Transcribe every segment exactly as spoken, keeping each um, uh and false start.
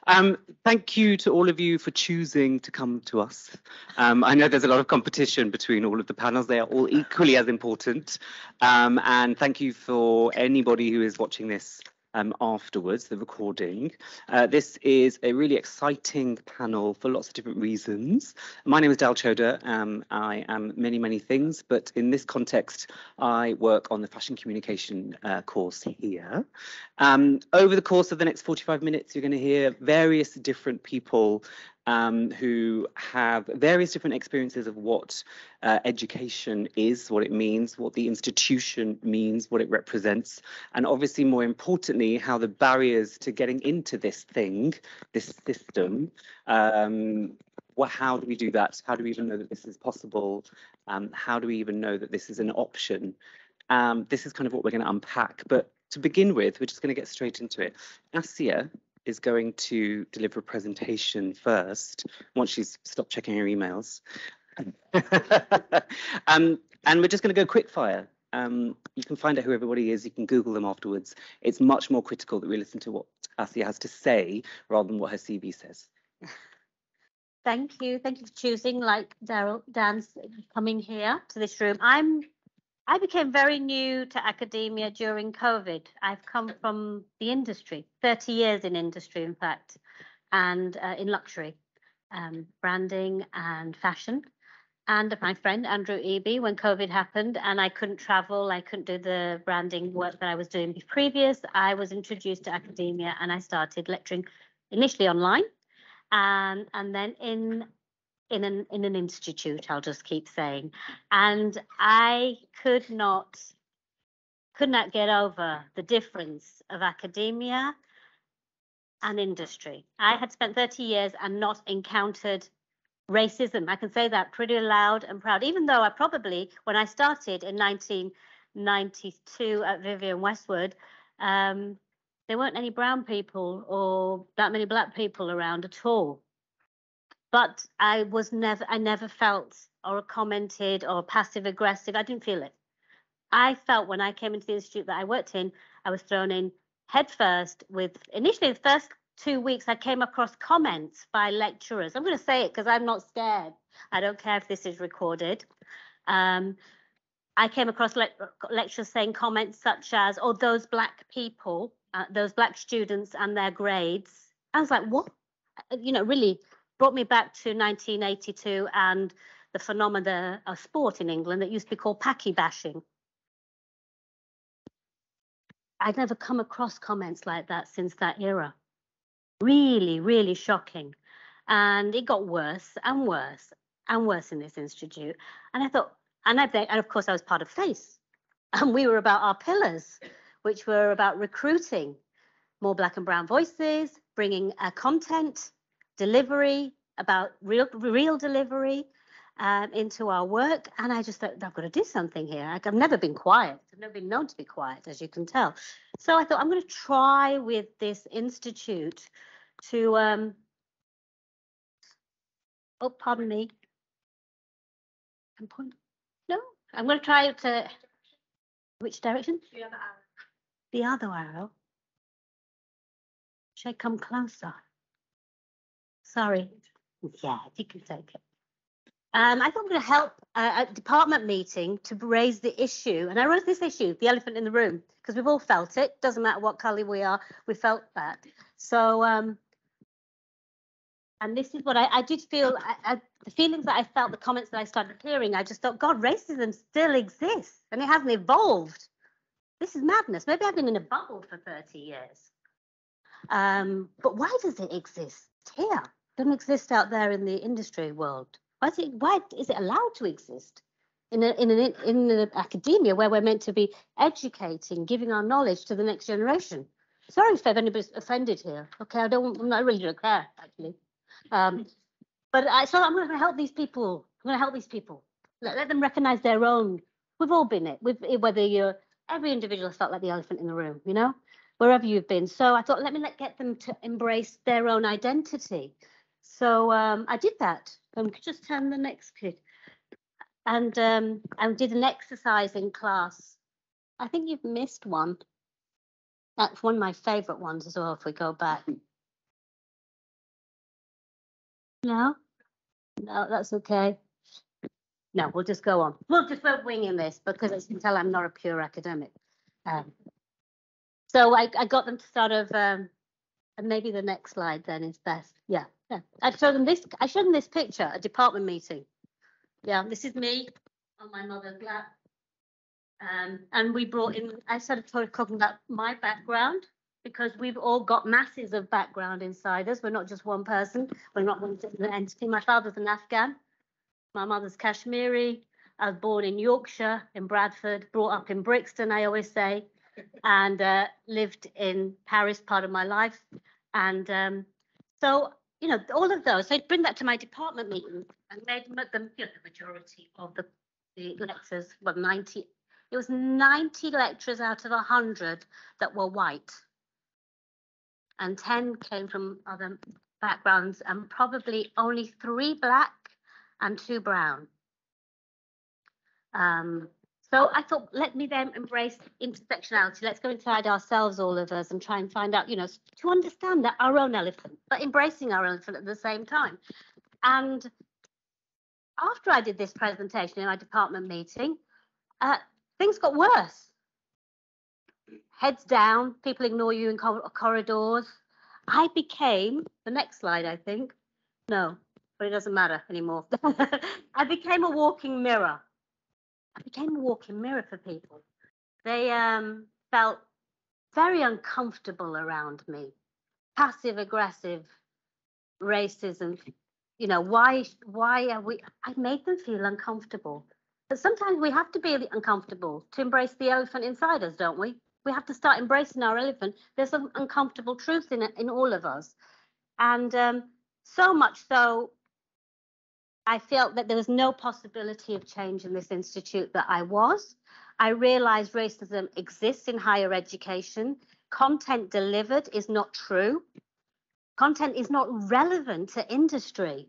Um, thank you to all of you for choosing to come to us. Um, I know there's a lot of competition between all of the panels. They are all equally as important. Um, and thank you for anybody who is watching this um, afterwards, the recording. Uh, this is a really exciting panel for lots of different reasons. My name is Dal Chodha. Um, I am many, many things, but in this context, I work on the fashion communication uh, course here. Um, over the course of the next forty-five minutes, you're going to hear various different people um, who have various different experiences of what uh, education is, what it means, what the institution means, what it represents, and obviously, more importantly, how the barriers to getting into this thing, this system, um, what, how do we do that? How do we even know that this is possible? Um, how do we even know that this is an option? Um, this is kind of what we're going to unpack. But to begin with, we're just going to get straight into it. Asiya is going to deliver a presentation first, once she's stopped checking her emails. um, and we're just going to go quick fire. Um, you can find out who everybody is. You can Google them afterwards. It's much more critical that we listen to what Asiya has to say rather than what her C V says. Thank you. Thank you for choosing, like Daryl, Dan's coming here to this room. I'm I became very new to academia during COVID. I've come from the industry, thirty years in industry, in fact, and uh, in luxury, um, branding and fashion. And my friend, Andrew Eby, when COVID happened and I couldn't travel, I couldn't do the branding work that I was doing previous, I was introduced to academia and I started lecturing initially online and, and then in in an in an institute, I'll just keep saying. And I could not could not get over the difference of academia and industry. I had spent thirty years and not encountered racism. I can say that pretty loud and proud, even though I probably, when I started in nineteen ninety-two at Vivian Westwood, um, there weren't any brown people or that many black people around at all. But I was never, I never felt or commented or passive aggressive. I didn't feel it. I felt when I came into the institute that I worked in, I was thrown in headfirst with, initially the first two weeks, I came across comments by lecturers. I'm going to say it because I'm not scared. I don't care if this is recorded. Um, I came across le lecturers saying comments such as, oh, those black people, uh, those black students and their grades. I was like, what? You know, really brought me back to nineteen eighty-two and the phenomena of sport in England that used to be called packy bashing. I'd never come across comments like that since that era. Really, really shocking. And it got worse and worse and worse in this institute. And I thought, and I think, and of course I was part of FACE. And we were about our pillars, which were about recruiting more black and brown voices, bringing uh, content, delivery, about real real delivery um, into our work. And I just thought, I've got to do something here. I've never been quiet. I've never been known to be quiet, as you can tell. So I thought, I'm going to try with this institute to, um, oh, pardon me. I'm point, no, I'm going to try to, which direction? The other arrow. The other arrow. Should I come closer? Sorry. Yeah, you can take it. Um, I thought I'm going to help uh, a department meeting to raise the issue. And I raised this issue, the elephant in the room, because we've all felt it. Doesn't matter what colour we are, we felt that. So, um, and this is what I, I did feel, I, I, the feelings that I felt, the comments that I started hearing, I just thought, God, racism still exists and it hasn't evolved. This is madness. Maybe I've been in a bubble for thirty years. Um, but why does it exist here? It doesn't exist out there in the industry world. Why is it, why is it allowed to exist in, a, in, an, in an academia where we're meant to be educating, giving our knowledge to the next generation? Sorry if anybody's offended here. Okay, I don't, I'm not really don't care, actually. Um, but I, so I'm going to help these people. I'm going to help these people. Let, let them recognize their own. We've all been it. We've, whether you're, every individual has felt like the elephant in the room, you know, wherever you've been. So I thought, let me let, get them to embrace their own identity. So um, I did that. Um, just turn the next kid. And um, I did an exercise in class. I think you've missed one. That's one of my favorite ones as well, if we go back. No? No, that's okay. No, we'll just go on. We'll just we're winging this because as you can tell, I'm not a pure academic. Um, so I, I got them to sort of, um, and maybe the next slide then is best. Yeah, yeah. I showed them this. I showed them this picture, a department meeting. Yeah, this is me on my mother's lap. Um, and we brought in. I started talking about my background because we've all got masses of background inside us. We're not just one person. We're not one entity. My father's an Afghan. My mother's Kashmiri. I was born in Yorkshire, in Bradford, brought up in Brixton, I always say, and uh, lived in Paris part of my life. And um, so, you know, all of those. So I'd bring that to my department meeting and made them, you know, the majority of the, the lecturers, well, ninety, it was ninety lecturers out of one hundred that were white. And ten came from other backgrounds, and probably only three black and two brown. Um, so I thought, let me then embrace intersectionality. Let's go inside ourselves, all of us, and try and find out, you know, to understand that our own elephant, but embracing our elephant at the same time. And after I did this presentation in my department meeting, uh, things got worse. Heads down, people ignore you in cor corridors. I became, the next slide, I think, no, but it doesn't matter anymore. I became a walking mirror. I became a walking mirror for people. They um, felt very uncomfortable around me. Passive aggressive racism. You know, why, why are we, I made them feel uncomfortable. But sometimes we have to be uncomfortable to embrace the elephant inside us, don't we? We have to start embracing our elephant. There's some uncomfortable truth in it, in all of us. And um, so much so, I felt that there was no possibility of change in this institute that I was. I realized racism exists in higher education. Content delivered is not true. Content is not relevant to industry.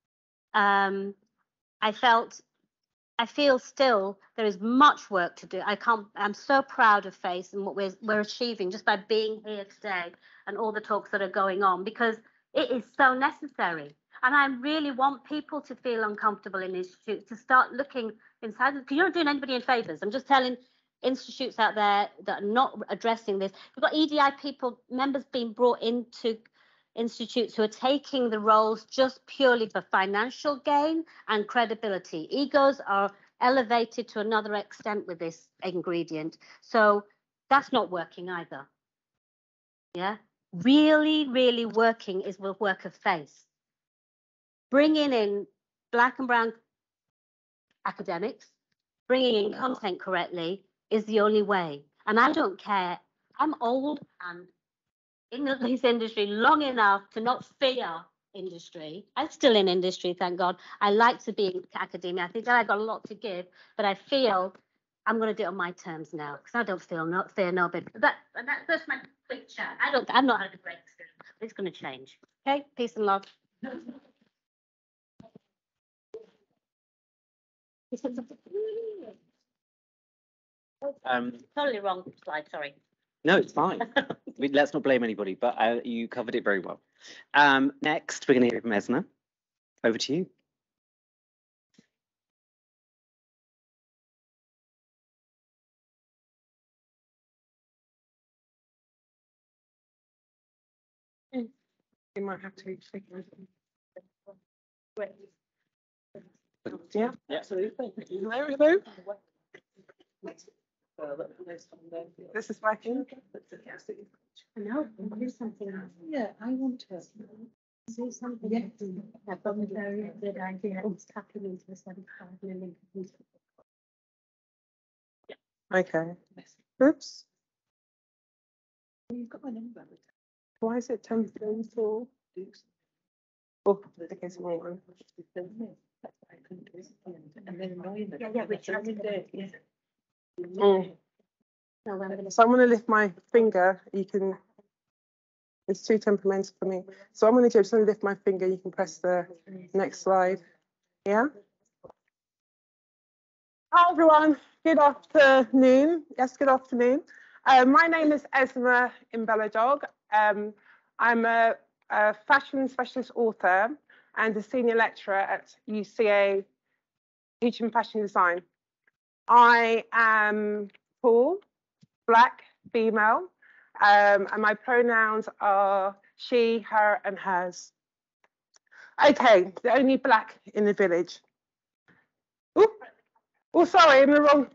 Um, I felt, I feel still there is much work to do. I can't, I'm so proud of FACE and what we're, we're achieving just by being here today and all the talks that are going on, because it is so necessary. And I really want people to feel uncomfortable in institutes, to start looking inside, because you're not doing anybody in favours. I'm just telling institutes out there that are not addressing this. We've got E D I people, members being brought into institutes who are taking the roles just purely for financial gain and credibility. Egos are elevated to another extent with this ingredient. So that's not working either. Yeah, really, really working is the work of FACE. Bringing in black and brown academics, bringing in content correctly is the only way. And I don't care. I'm old and in this industry long enough to not fear industry. I'm still in industry, thank God. I like to be in academia. I think that I've got a lot to give, but I feel I'm going to do it on my terms now because I don't feel not fear nobody. That, that that's my quick chat. I don't. I'm not had a great experience. It's going to change. Okay, peace and love. Um, totally wrong slide. Sorry. No, it's fine. We, let's not blame anybody, but uh, you covered it very well. Um, next, we're going to hear from Ezinma. Over to you. You might have to figure it. Yeah, yeah, absolutely. Hello, hello. This is working. I know. There's something else. Yeah, I want to see something. Yeah. I've got a very good idea. It's tapping into the seventy-five million. Okay. Oops. You've got my number. Why is it ten thirty-four? Oh, okay, so wrong one. And then annoying them. Yeah, yeah, which I did it. Yeah. Mm. No, I'm gonna. So I'm going to lift my finger. You can. It's too temperamental for me. So I'm going to do. I'm just going to lift my finger. You can press the next slide. Yeah. Hi everyone. Good afternoon. Yes, good afternoon. Uh, my name is Ezinma Mbeledogu. Um, I'm a, a fashion specialist author. and a senior lecturer at U C A, teaching fashion design. I am tall, black, female, um, and my pronouns are she, her, and hers. Okay, the only black in the village. Oh, oh, sorry, I'm in the wrong.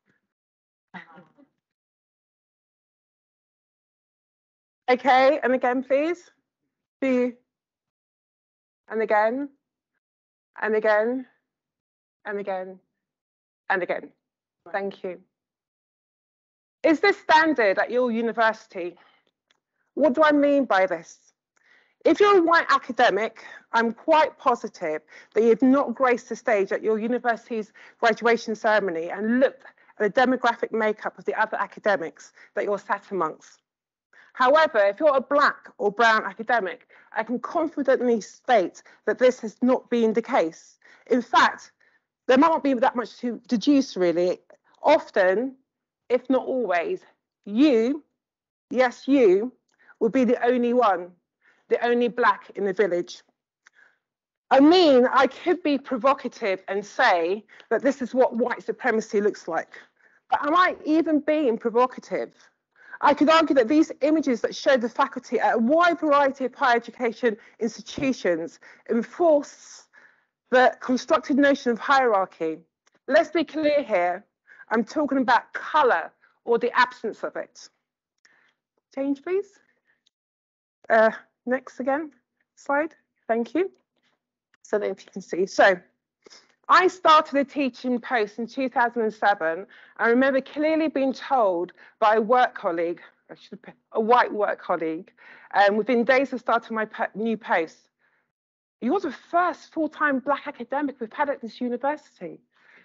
Okay, and again, please. Two, and again, and again, and again, and again. Thank you. Is this standard at your university? What do I mean by this? If you're a white academic, I'm quite positive that you've not graced the stage at your university's graduation ceremony and looked at the demographic makeup of the other academics that you're sat amongst. However, if you're a black or brown academic, I can confidently state that this has not been the case. In fact, there might not be that much to deduce really. Often, if not always, you, yes you, will be the only one, the only black in the village. I mean, I could be provocative and say that this is what white supremacy looks like. But am I even being provocative? I could argue that these images that show the faculty at a wide variety of higher education institutions enforce the constructed notion of hierarchy. Let's be clear here. I'm talking about colour or the absence of it. Change, please. Uh, next again, slide. Thank you. So that if you can see. So I started a teaching post in two thousand seven. I remember clearly being told by a work colleague, I should put, a white work colleague, um, within days of starting my new post, you're the first full-time black academic we've had at this university.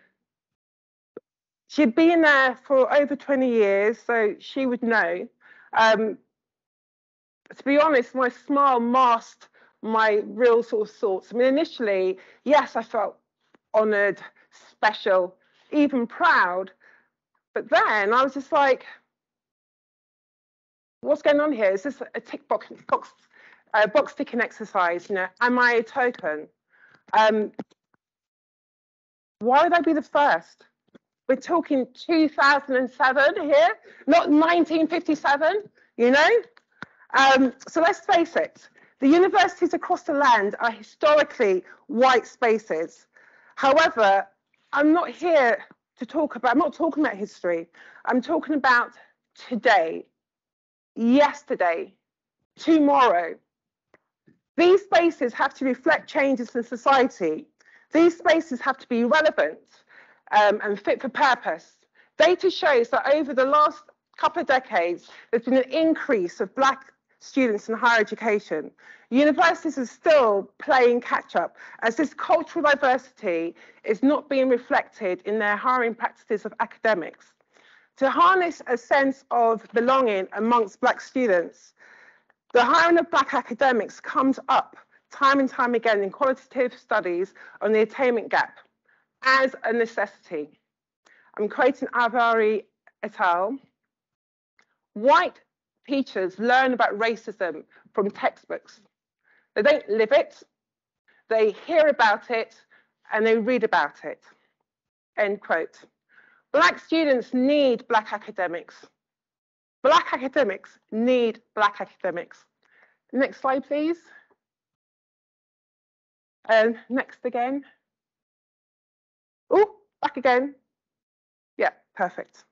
She'd been there for over twenty years, so she would know. Um, to be honest, my smile masked my real sort of thoughts. I mean, initially, yes, I felt honoured, special, even proud. But then I was just like, what's going on here? Is this a tick box, box, uh, box ticking exercise? You know, am I a token? Um, why would I be the first? We're talking two thousand seven here, not nineteen fifty-seven, you know? Um, so let's face it, the universities across the land are historically white spaces. However, I'm not here to talk about, I'm not talking about history. I'm talking about today, yesterday, tomorrow. These spaces have to reflect changes in society. These spaces have to be relevant um, and fit for purpose. Data shows that over the last couple of decades, there's been an increase of black students in higher education. Universities are still playing catch up as this cultural diversity is not being reflected in their hiring practices of academics. To harness a sense of belonging amongst black students, the hiring of black academics comes up time and time again in qualitative studies on the attainment gap as a necessity. I'm quoting Avari et al. White teachers learn about racism from textbooks. They don't live it, they hear about it, and they read about it. End quote. Black students need black academics. Black academics need black academics. Next slide, please. And next again. Oh, back again. Yeah, perfect.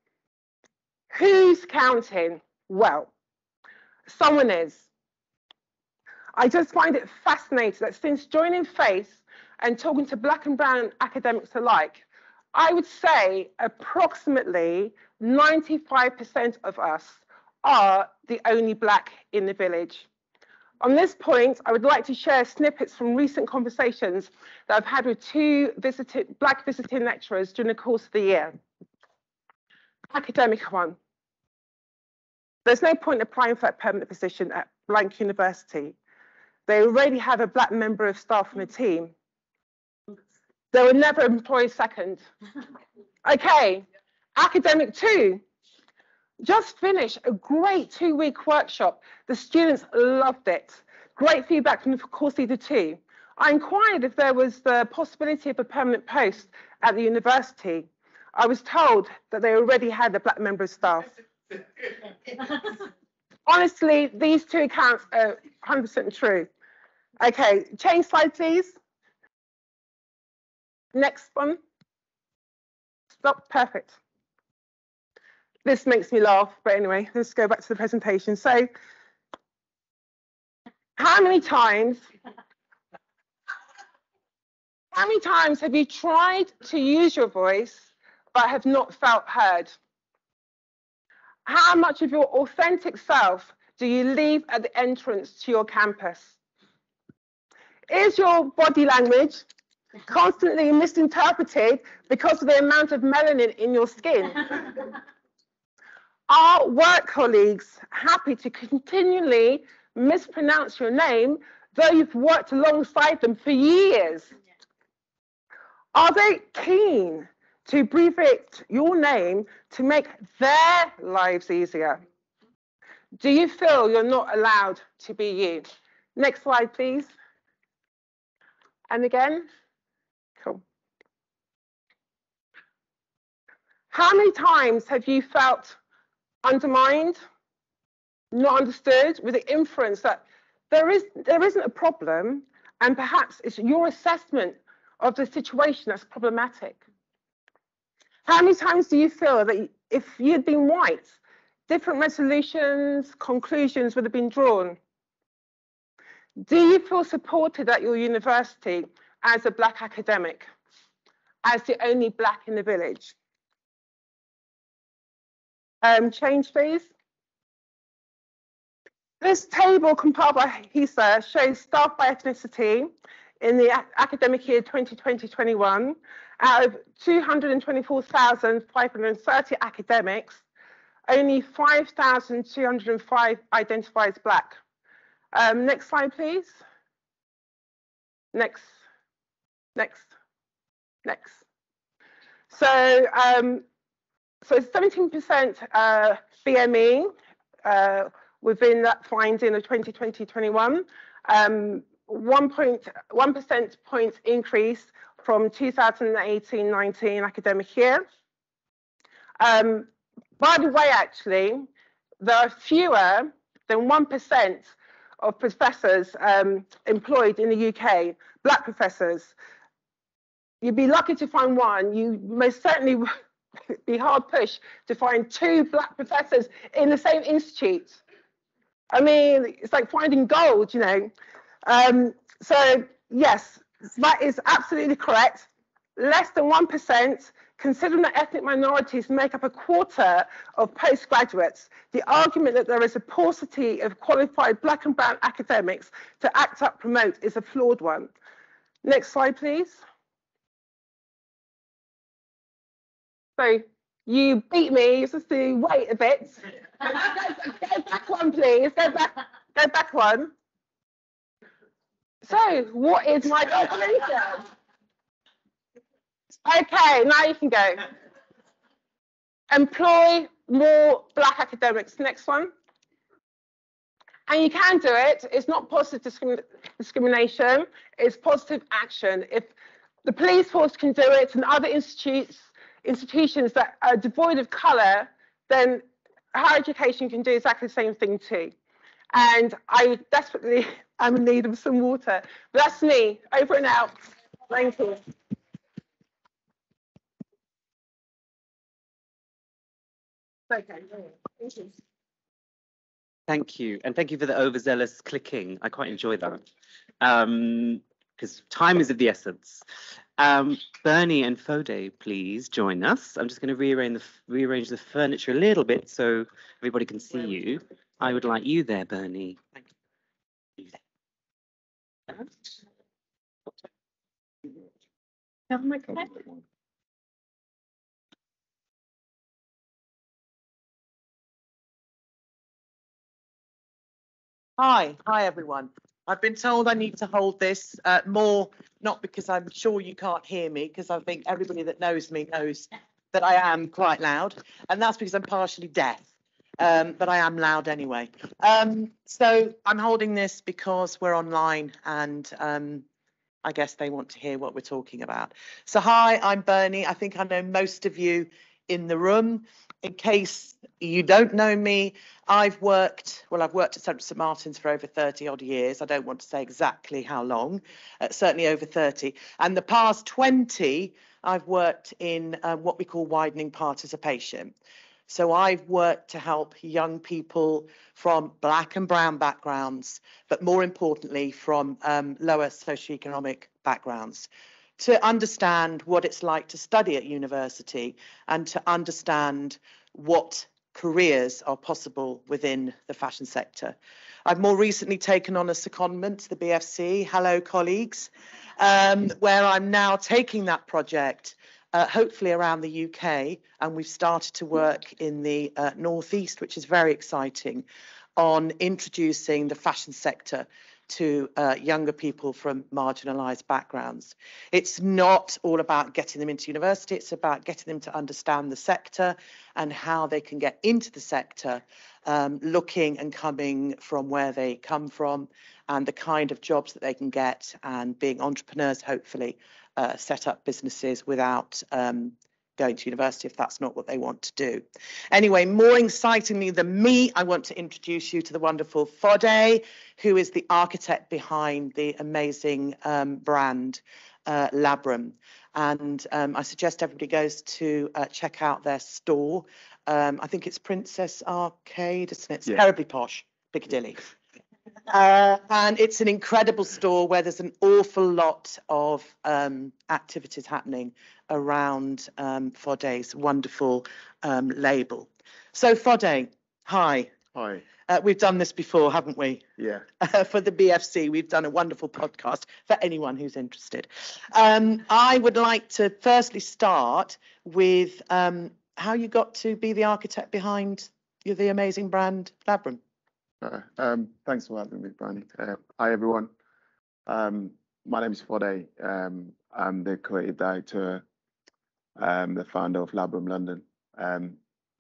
Who's counting? Well, someone is. I just find it fascinating that since joining FACE and talking to black and brown academics alike, I would say approximately ninety-five percent of us are the only black in the village. On this point, I would like to share snippets from recent conversations that I've had with two visited, black visiting lecturers during the course of the year. Academic one. There's no point applying for a permanent position at blank university. They already have a black member of staff on the team. They were never employed second. Okay, academic two. Just finished a great two-week workshop. The students loved it. Great feedback from the course leader too. I inquired if there was the possibility of a permanent post at the university. I was told that they already had a black member of staff. Honestly, these two accounts are one hundred percent true. Okay, change slide, please. Next one. Stop, perfect. This makes me laugh, but anyway, let's go back to the presentation. So, how many times, how many times have you tried to use your voice, but have not felt heard? How much of your authentic self do you leave at the entrance to your campus? Is your body language constantly misinterpreted because of the amount of melanin in your skin? Are work colleagues happy to continually mispronounce your name, though you've worked alongside them for years? Are they keen to abbreviate your name to make their lives easier? Do you feel you're not allowed to be you? Next slide, please. And again. Cool. How many times have you felt undermined, not understood, with the inference that there is there isn't a problem, and perhaps it's your assessment of the situation that's problematic? How many times do you feel that if you'd been white, different resolutions, conclusions would have been drawn? Do you feel supported at your university as a black academic, as the only black in the village? Um, change, please. This table compiled by Asiya shows staff by ethnicity in the academic year twenty twenty twenty-one. Out of two hundred twenty-four thousand five hundred thirty academics, only five thousand two hundred five identify as black. Um, next slide, please. Next, next, next. So, um, so seventeen percent uh, B M E uh, within that finding of twenty twenty twenty-one, um, one point one percent point increase from two thousand eighteen nineteen academic year. Um, by the way, actually, there are fewer than one percent of professors um, employed in the U K, black professors. You'd be lucky to find one. You most certainly be hard pushed to find two black professors in the same institute. I mean, it's like finding gold, you know. Um, so yes, that is absolutely correct. Less than one percent, considering that ethnic minorities make up a quarter of postgraduates, the argument that there is a paucity of qualified black and brown academics to act up promote is a flawed one. Next slide, please. So you beat me, you just to wait a bit. go, go back one, please. Go back, go back one. So, what is my conclusion? Okay, now you can go. Employ more black academics. Next one. And you can do it. It's not positive discrimin discrimination. It's positive action. If the police force can do it and other institutes, institutions that are devoid of colour, then higher education can do exactly the same thing too. And I desperately am in need of some water. But that's me. Over and out. Thank you. Okay. Thank you. Thank you. And thank you for the overzealous clicking. I quite enjoy that. Um, because time is of the essence. Um, Berni and Foday, please join us. I'm just going to rearrange the, rearrange the furniture a little bit so everybody can see you. I would like you there, Berni. Thank you. Have my microphone. Hi, hi everyone. I've been told I need to hold this uh, more, not because I'm sure you can't hear me, because I think everybody that knows me knows that I am quite loud, and that's because I'm partially deaf, um, but I am loud anyway. Um, so I'm holding this because we're online, and um, I guess they want to hear what we're talking about. So hi, I'm Berni. I think I know most of you in the room. In case you don't know me, I've worked, well, I've worked at Saint Martin's for over thirty odd years. I don't want to say exactly how long, uh, certainly over thirty. And the past twenty, I've worked in uh, what we call widening participation. So I've worked to help young people from black and brown backgrounds, but more importantly, from um, lower socioeconomic backgrounds, to understand what it's like to study at university and to understand what careers are possible within the fashion sector. I've more recently taken on a secondment to the B F C, hello colleagues, um, where I'm now taking that project Uh, hopefully around the U K, and we've started to work in the uh, Northeast, which is very exciting, on introducing the fashion sector to uh, younger people from marginalised backgrounds. It's not all about getting them into university, it's about getting them to understand the sector and how they can get into the sector, um, looking and coming from where they come from and the kind of jobs that they can get, and being entrepreneurs, hopefully, uh, set up businesses without um, going to university if that's not what they want to do. Anyway, more excitingly than me, I want to introduce you to the wonderful Foday, who is the architect behind the amazing um, brand uh, Labrum. And um, I suggest everybody goes to uh, check out their store. Um, I think it's Princess Arcade, isn't it? It's Yeah. terribly posh, Piccadilly. Uh, and it's an incredible store where there's an awful lot of um, activities happening around um, Foday's wonderful um, label. So Foday, hi. Hi. Uh, we've done this before, haven't we? Yeah. Uh, for the B F C, we've done a wonderful podcast for anyone who's interested. Um, I would like to firstly start with um, how you got to be the architect behind the amazing brand Labrum. Uh, um, thanks for having me, Berni. Uh, hi, everyone. Um, my name is Foday. Um, I'm the creative director, um, the founder of Labrum London. Um,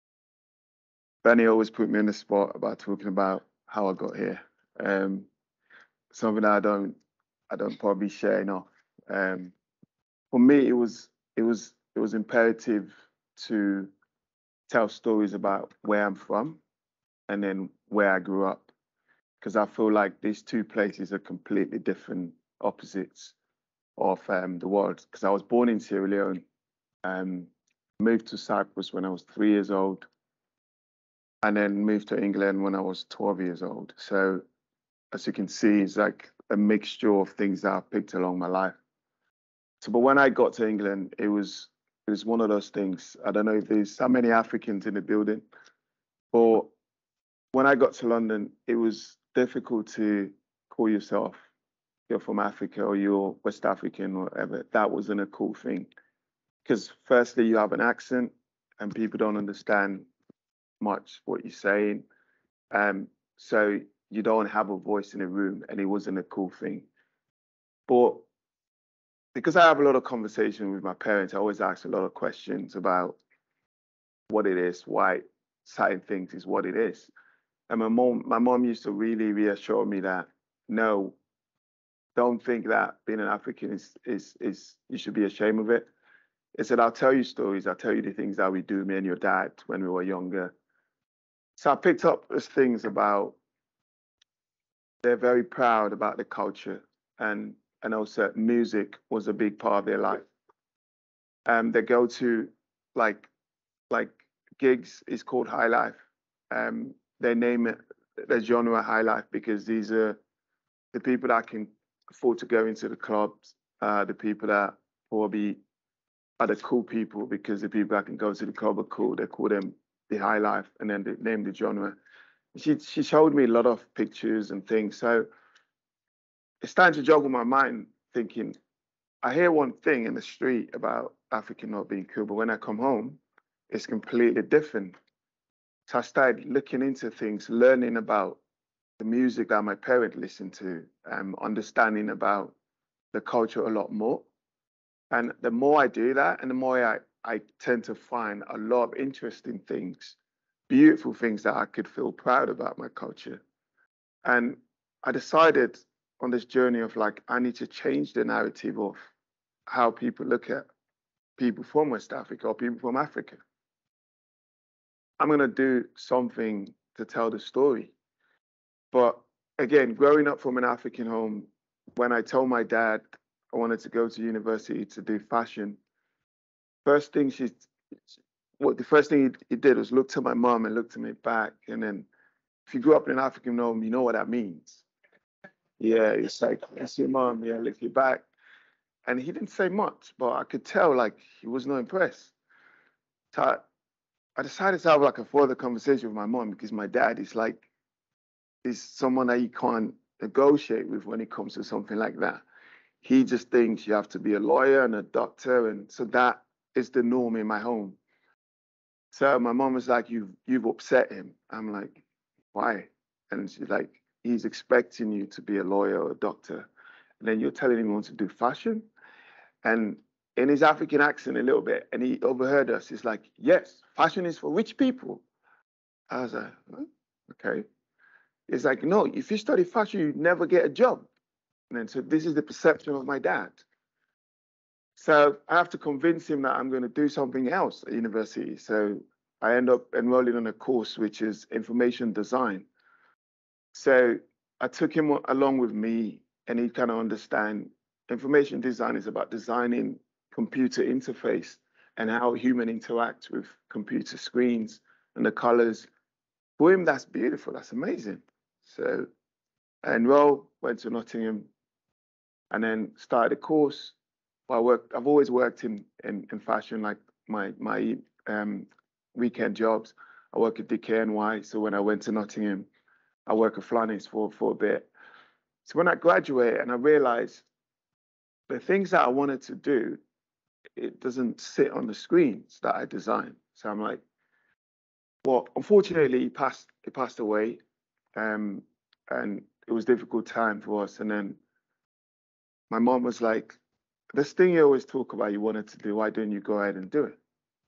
Berni always put me on the spot about talking about how I got here. Um, something that I don't, I don't probably share enough. Um, for me, it was, it was, it was imperative to tell stories about where I'm from and then where I grew up, because I feel like these two places are completely different opposites of um, the world. Because I was born in Sierra Leone, um, moved to Cyprus when I was three years old, and then moved to England when I was twelve years old. So as you can see, it's like a mixture of things that I picked along my life. So, but when I got to England, it was it was one of those things. I don't know if there's so many Africans in the building, but when I got to London, it was difficult to call yourself you're from Africa or you're West African or whatever. That wasn't a cool thing, because firstly, you have an accent and people don't understand much what you're saying. Um, so you don't have a voice in a room, and it wasn't a cool thing. But because I have a lot of conversation with my parents, I always ask a lot of questions about what it is, why certain things is what it is. And my mom, my mom used to really reassure me that, no, don't think that being an African is, is, is you should be ashamed of it. It said, I'll tell you stories. I'll tell you the things that we do, me and your dad, when we were younger. So I picked up those things about, they're very proud about the culture, and, and also music was a big part of their life. Um, they go to like, like gigs is called high life. Um, they name it the genre high life because these are the people that can afford to go into the clubs, uh, the people that probably are the cool people, because the people that can go to the club are cool. They call them the high life, and then they name the genre. She she showed me a lot of pictures and things. So it's starting to joggle my mind, thinking, I hear one thing in the street about African not being cool, but when I come home, it's completely different. So I started looking into things, learning about the music that my parents listened to, um, understanding about the culture a lot more. And the more I do that, and the more I, I tend to find a lot of interesting things, beautiful things that I could feel proud about my culture. And I decided on this journey of like, I need to change the narrative of how people look at people from West Africa or people from Africa. I'm going to do something to tell the story. But again, growing up from an African home, when I told my dad I wanted to go to university to do fashion, first thing she, what the first thing he, he did was look to my mom and look to me back. And then if you grew up in an African home, you know what that means. Yeah, it's like, that's your mom, yeah, look you back. And he didn't say much, but I could tell like he was not impressed. So I, I decided to have like a further conversation with my mom because my dad is like, is someone that you can't negotiate with when it comes to something like that. He just thinks you have to be a lawyer and a doctor. And so that is the norm in my home. So my mom was like, you've, you've upset him. I'm like, why? And she's like, he's expecting you to be a lawyer or a doctor. And then you're telling him you want to do fashion? And in his African accent a little bit, and he overheard us. He's like, yes, fashion is for rich people. I was like, huh? Okay. It's like, no, if you study fashion, you never get a job. And then so this is the perception of my dad. So I have to convince him that I'm going to do something else at university. So I end up enrolling on a course which is information design. So I took him along with me, and he kind of understand information design is about designing computer interface and how human interact with computer screens and the colors. For him, that's beautiful. That's amazing. So I enrolled, went to Nottingham, and then started a course. Well, I worked, I've always worked in, in, in fashion, like my, my um, weekend jobs. I work at D K N Y. So when I went to Nottingham, I worked at Flannys for, for a bit. So when I graduated and I realized the things that I wanted to do, it doesn't sit on the screens that I designed. So I'm like, well, unfortunately, he passed, he passed away. Um, and it was a difficult time for us. And then my mom was like, this thing you always talk about you wanted to do, why don't you go ahead and do it?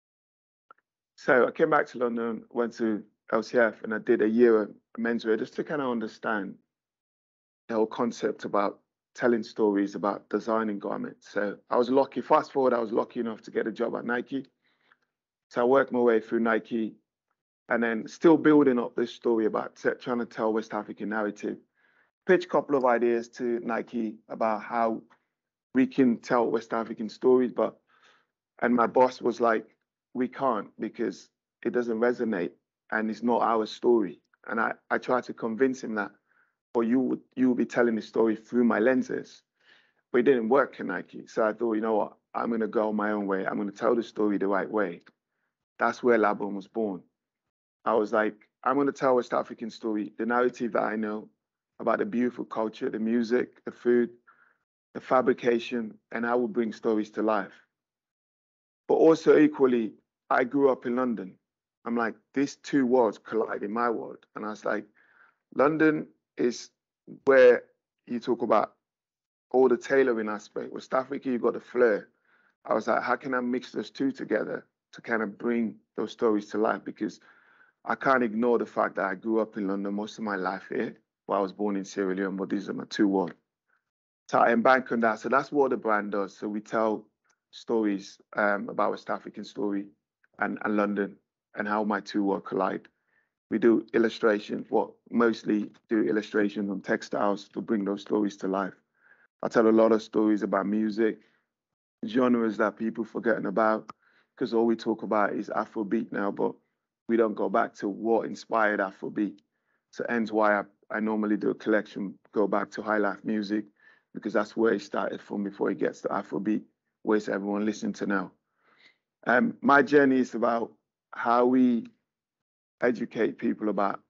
So I came back to London, went to L C F, and I did a year of menswear just to kind of understand the whole concept about telling stories about designing garments. So I was lucky, fast forward, I was lucky enough to get a job at Nike. So I worked my way through Nike, and then still building up this story about trying to tell West African narrative. Pitched a couple of ideas to Nike about how we can tell West African stories, but, and my boss was like, we can't because it doesn't resonate and it's not our story. And I, I tried to convince him that, or you would, you will be telling the story through my lenses, but it didn't work in Nike. So I thought, you know what, I'm going to go my own way. I'm going to tell the story the right way. That's where Labrum was born. I was like, I'm going to tell West African story, the narrative that I know about the beautiful culture, the music, the food, the fabrication, and I will bring stories to life. But also equally, I grew up in London. I'm like, these two worlds collide in my world. And I was like, London is where you talk about all the tailoring aspect. West Africa, you got the flair. I was like, how can I mix those two together to kind of bring those stories to life? Because I can't ignore the fact that I grew up in London most of my life here. Well, I was born in Sierra Leone, but these are my two worlds. So I embank on that. So that's what the brand does. So we tell stories um, about West African story and, and London and how my two worlds collide. We do illustration, well, mostly do illustration on textiles to bring those stories to life. I tell a lot of stories about music, genres that people forgetting about, because all we talk about is Afrobeat now, but we don't go back to what inspired Afrobeat. So hence why I, I normally do a collection, go back to high life music, because that's where it started from before it gets to Afrobeat, where's everyone listening to now. Um, my journey is about how we educate people about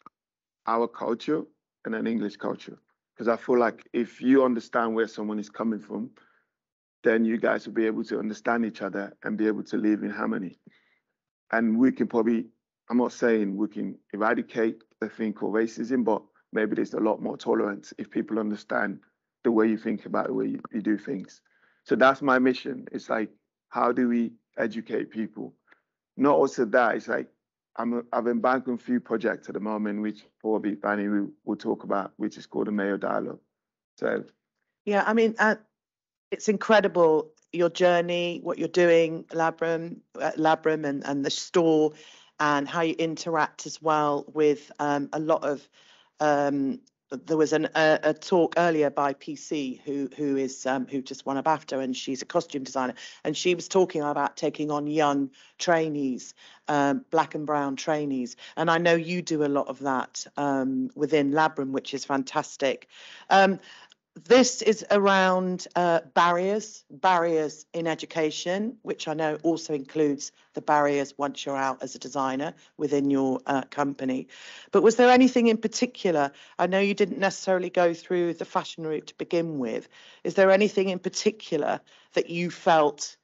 our culture and an English culture. Because I feel like if you understand where someone is coming from, then you guys will be able to understand each other and be able to live in harmony. And we can probably, I'm not saying we can eradicate the thing called racism, but maybe there's a lot more tolerance if people understand the way you think about the way you, you do things. So that's my mission. It's like, how do we educate people? Not also that, it's like, I'm a, I've embarked on a few projects at the moment, which probably Berni will, will talk about, which is called the Mayor Dialogue. So Yeah, I mean, uh, it's incredible, your journey, what you're doing, Labrum, uh, Labrum and, and the store, and how you interact as well with um, a lot of, um, there was an, a, a talk earlier by P C who who is um, who just won a BAFTA, and she's a costume designer, and she was talking about taking on young trainees, um, black and brown trainees, and I know you do a lot of that um, within Labrum, which is fantastic. Um, This is around uh, barriers, barriers in education, which I know also includes the barriers once you're out as a designer within your uh, company. But was there anything in particular? I know you didn't necessarily go through the fashion route to begin with. Is there anything in particular that you felt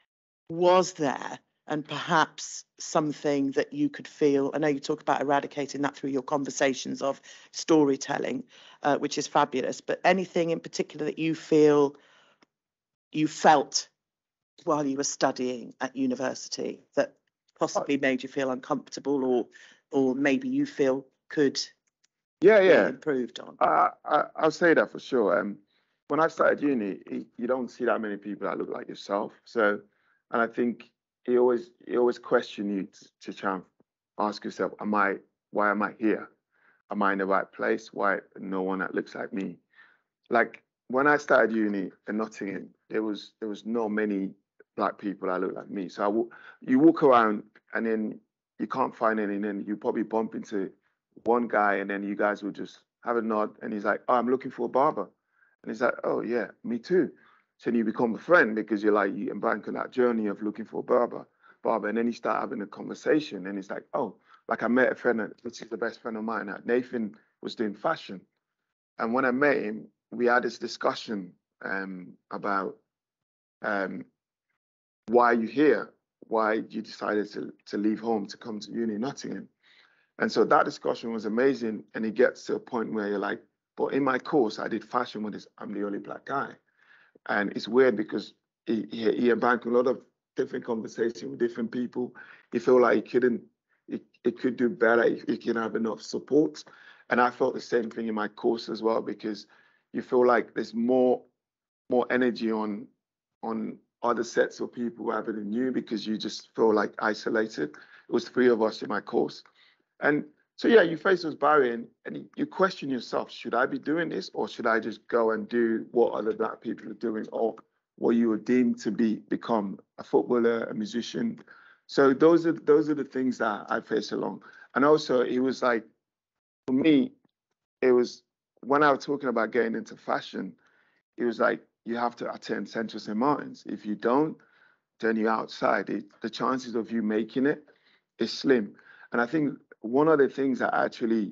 was there, and perhaps something that you could feel? I know you talk about eradicating that through your conversations of storytelling, uh, which is fabulous, but anything in particular that you feel you felt while you were studying at university that possibly made you feel uncomfortable, or or maybe you feel could yeah, be yeah, improved on? I, I I'll say that for sure. Um, when I started uni, y- you don't see that many people that look like yourself. So, and I think you always you always question you t- to try and ask yourself, am I why am I here? Am I in the right place? Why no one that looks like me? Like when I started uni in Nottingham, there was there was not many black people that look like me. So I w- you walk around and then you can't find any, and then you probably bump into one guy, and then you guys will just have a nod, and he's like, "Oh, I'm looking for a barber," and he's like, "Oh yeah, me too." So then you become a friend because you're like you embark on that journey of looking for a barber, barber, and then you start having a conversation, and it's like, oh, like I met a friend, that- which is the best friend of mine. That Nathan was doing fashion, and when I met him, we had this discussion um, about um, why you here, why you decided to to leave home to come to uni in Nottingham. And so that discussion was amazing. And it gets to a point where you're like, but in my course, I did fashion with this, I'm the only black guy. And it's weird because he, he, he embarked on a lot of different conversations with different people. He felt like he couldn't, it, it could do better if he could have enough support. And I felt the same thing in my course as well, because you feel like there's more more energy on on other sets of people rather than you, because you just feel like isolated. It was three of us in my course. And so, yeah, you face those barriers and you question yourself, should I be doing this, or should I just go and do what other black people are doing, or what you were deemed to be, become a footballer, a musician. So those are those are the things that I face along. And also it was like, for me, it was when I was talking about getting into fashion, it was like, you have to attend Central Saint Martin's. If you don't, then you're outside. It, the chances of you making it is slim. And I think one of the things that actually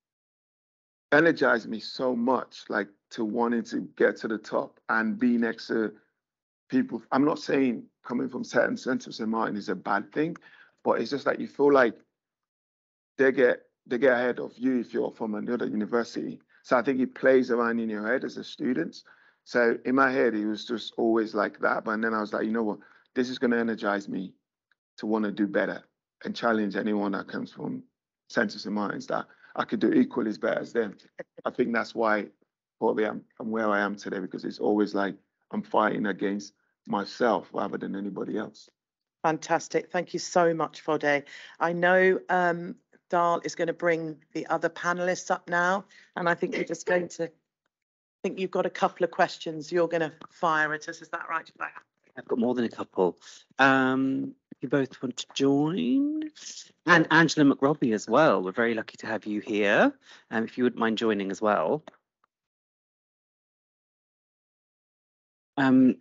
energized me so much, like to wanting to get to the top and be next to people. I'm not saying coming from certain Central Saint Martin is a bad thing, but it's just like you feel like they get they get ahead of you if you're from another university. So I think it plays around in your head as a student. So in my head, it was just always like that. But then I was like, you know what, this is going to energize me to want to do better and challenge anyone that comes from Central Saint Martin's, that I could do equally as better as them. I think that's why probably I'm, I'm where I am today, because it's always like I'm fighting against myself rather than anybody else. Fantastic. Thank you so much, Foday. I know um, Dal is going to bring the other panelists up now, and I think you're just going to, I think you've got a couple of questions you're going to fire at us. Is that right? I've got more than a couple. Um, if you both want to join, and Angela McRobbie as well. We're very lucky to have you here. Um, if you wouldn't mind joining as well. Um,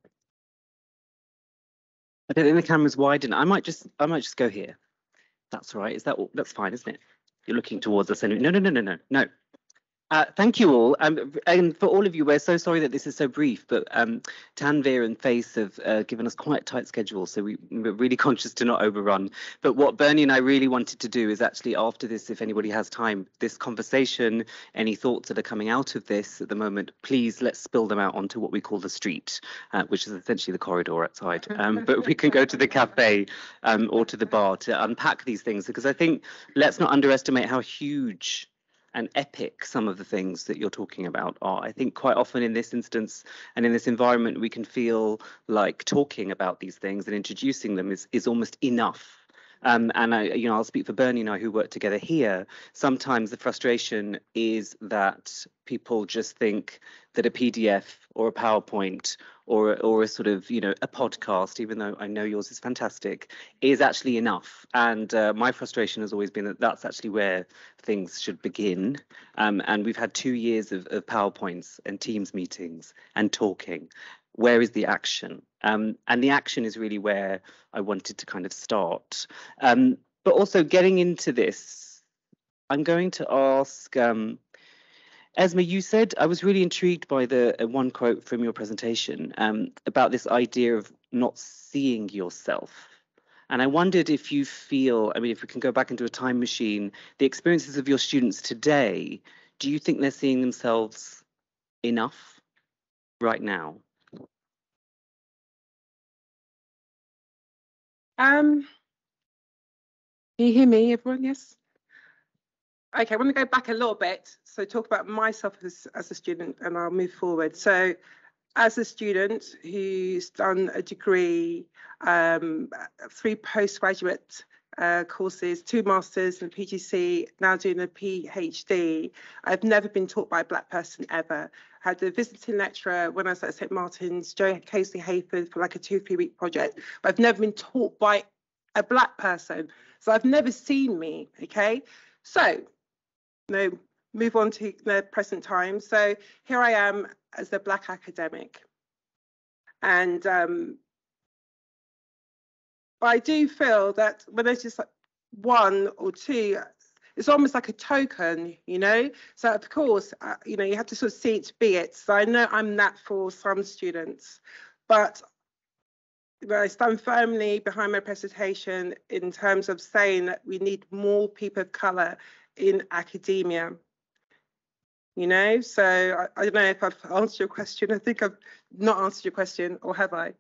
I don't think the camera's wide enough. I might just, I might just go here. That's all right. Is that all? That's fine, isn't it? You're looking towards us anyway. No, no, no, no, no, no. Uh, thank you all. Um, and for all of you, we're so sorry that this is so brief, but um, Tanvir and Face have uh, given us quite a tight schedule, so we, we're really conscious to not overrun. But what Bernie and I really wanted to do is actually, after this, if anybody has time, this conversation, any thoughts that are coming out of this at the moment, please let's spill them out onto what we call the street, uh, which is essentially the corridor outside. Um, but we can go to the cafe um, or to the bar to unpack these things, because I think let's not underestimate how huge and epic some of the things that you're talking about are. I think quite often in this instance and in this environment, we can feel like talking about these things and introducing them is, is almost enough. Um, and I, you know, I'll speak for Berni and I, who work together here. Sometimes the frustration is that people just think that a P D F or a PowerPoint or or a sort of, you know, a podcast, even though I know yours is fantastic, is actually enough. And uh, my frustration has always been that that's actually where things should begin. Um, and we've had two years of, of PowerPoints and Teams meetings and talking. Where is the action? Um, and the action is really where I wanted to kind of start. Um, but also getting into this, I'm going to ask, um, Ezinma, you said, I was really intrigued by the uh, one quote from your presentation um, about this idea of not seeing yourself. And I wondered if you feel, I mean, if we can go back into a time machine, the experiences of your students today, do you think they're seeing themselves enough right now? Um, can you hear me, everyone? Yes. Okay, I want to go back a little bit. So talk about myself as, as a student, and I'll move forward. So as a student who's done a degree, um, three postgraduate uh, courses, two masters and a P G C, now doing a PhD, I've never been taught by a Black person ever. I had a visiting lecturer when I was at Saint Martin's, Joe Casey Hayford, for like a two, three week project, but I've never been taught by a Black person. So I've never seen me, okay? So, no, move on to the present time. So here I am as a Black academic. And um, I do feel that when there's just like one or two, it's almost like a token, you know? So of course, uh, you know, you have to sort of see it to be it. So I know I'm that for some students, but you know, I stand firmly behind my presentation in terms of saying that we need more people of colour in academia. You know, so I, I don't know if I've answered your question. I think I've not answered your question, or have I?